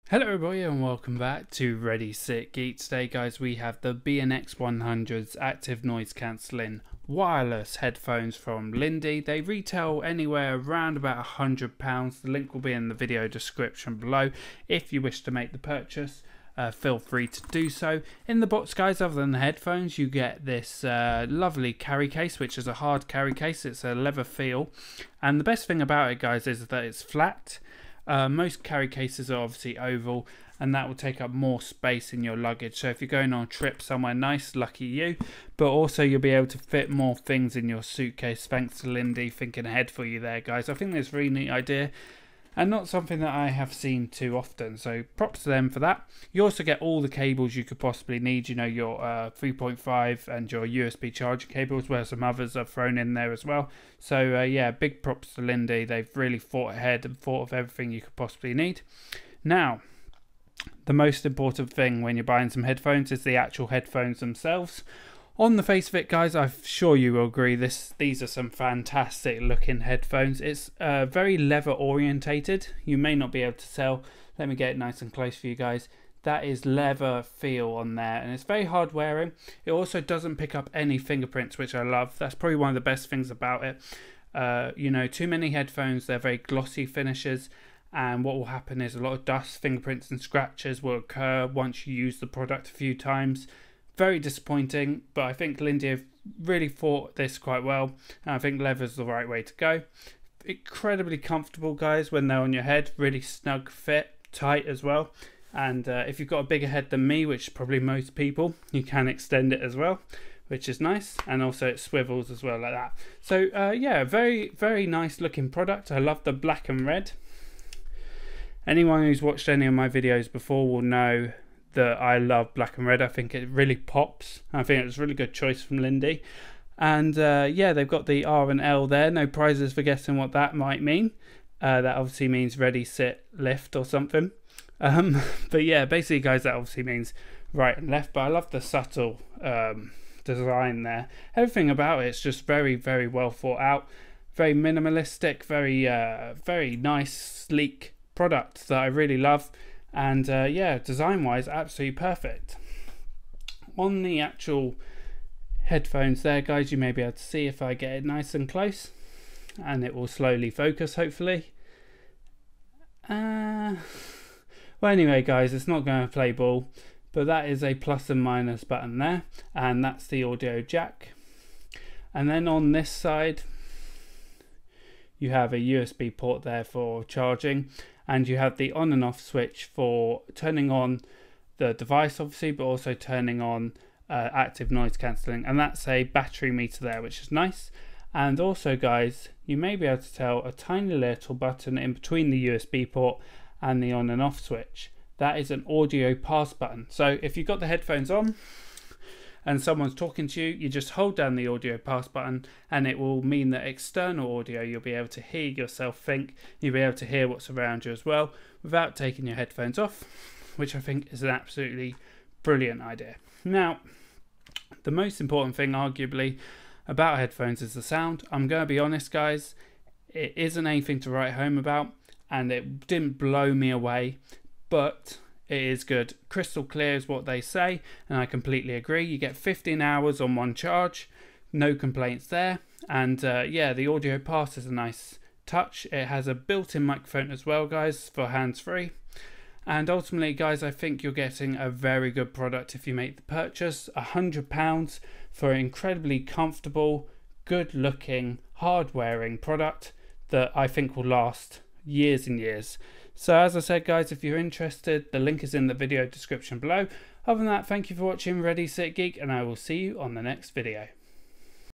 Hello everybody and welcome back to Ready Sit Geek. Today guys we have the BNX-100's active noise cancelling wireless headphones from Lindy. They retail anywhere around about £100. The link will be in the video description below. If you wish to make the purchase, feel free to do so. In the box guys, other than the headphones, you get this lovely carry case, which is a hard carry case. It's a leather feel, and the best thing about it guys is that it's flat. Most carry cases are obviously oval, and that will take up more space in your luggage. So if you're going on a trip somewhere nice, lucky you. But also you'll be able to fit more things in your suitcase, thanks to Lindy thinking ahead for you there guys. I think that's a really neat idea, and not something that I have seen too often, so props to them for that. You also get all the cables you could possibly need, you know, your 3.5 and your USB charging cables, where some others are thrown in there as well. So yeah, big props to Lindy. They've really thought ahead and thought of everything you could possibly need. Now, the most important thing when you're buying some headphones is the actual headphones themselves. On the face of it guys, I'm sure you will agree, these are some fantastic looking headphones. It's very leather orientated. You may not be able to tell. Let me get it nice and close for you guys. That is leather feel on there, and it's very hard wearing. It also doesn't pick up any fingerprints, which I love. That's probably one of the best things about it. You know, too many headphones, they're very glossy finishes, and what will happen is a lot of dust, fingerprints and scratches will occur once you use the product a few times. Very disappointing, but I think Lindy have really thought this quite well, and I think leather's the right way to go. Incredibly comfortable guys when they're on your head, really snug fit, tight as well. And if you've got a bigger head than me, which is probably most people, you can extend it as well, which is nice. And also it swivels as well like that. So yeah, very nice looking product. I love the black and red. Anyone who's watched any of my videos before will know that I love black and red. I think it really pops. I think it was a really good choice from Lindy. And yeah, they've got the R and L there. No prizes for guessing what that might mean. That obviously means ready, sit, lift or something. But yeah, basically guys, that obviously means right and left. But I love the subtle design there. Everything about it's just very well thought out. Very minimalistic, very nice, sleek product that I really love. And yeah, design wise, absolutely perfect. On the actual headphones there guys, you may be able to see if I get it nice and close, and it will slowly focus hopefully. Well anyway guys, it's not going to play ball, but that is a plus and minus button there, and that's the audio jack. And then on this side you have a USB port there for charging, and you have the on and off switch for turning on the device obviously, but also turning on active noise cancelling, and that's a battery meter there, which is nice. And also guys, you may be able to tell a tiny little button in between the USB port and the on and off switch. That is an audio pass button. So if you've got the headphones on and someone's talking to you, you just hold down the audio pass button, and it will mean that external audio, you'll be able to hear yourself think, you'll be able to hear what's around you as well without taking your headphones off, which I think is an absolutely brilliant idea. Now, the most important thing arguably about headphones is the sound. I'm going to be honest guys, it isn't anything to write home about, and it didn't blow me away, but it is good. Crystal clear is what they say, and I completely agree. You get 15 hours on one charge, no complaints there. And yeah, the audio pass is a nice touch. It has a built-in microphone as well guys for hands-free. And ultimately guys, I think you're getting a very good product if you make the purchase. £100 for an incredibly comfortable, good looking, hard wearing product that I think will last years and years. So as I said guys, if you're interested, the link is in the video description below. Other than that, thank you for watching Ready Sit Geek, and I will see you on the next video.